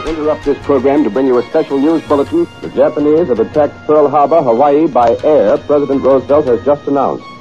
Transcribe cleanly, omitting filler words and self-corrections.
interrupt this program to bring you a special news bulletin. The Japanese have attacked Pearl Harbor, Hawaii, by air, President Roosevelt has just announced.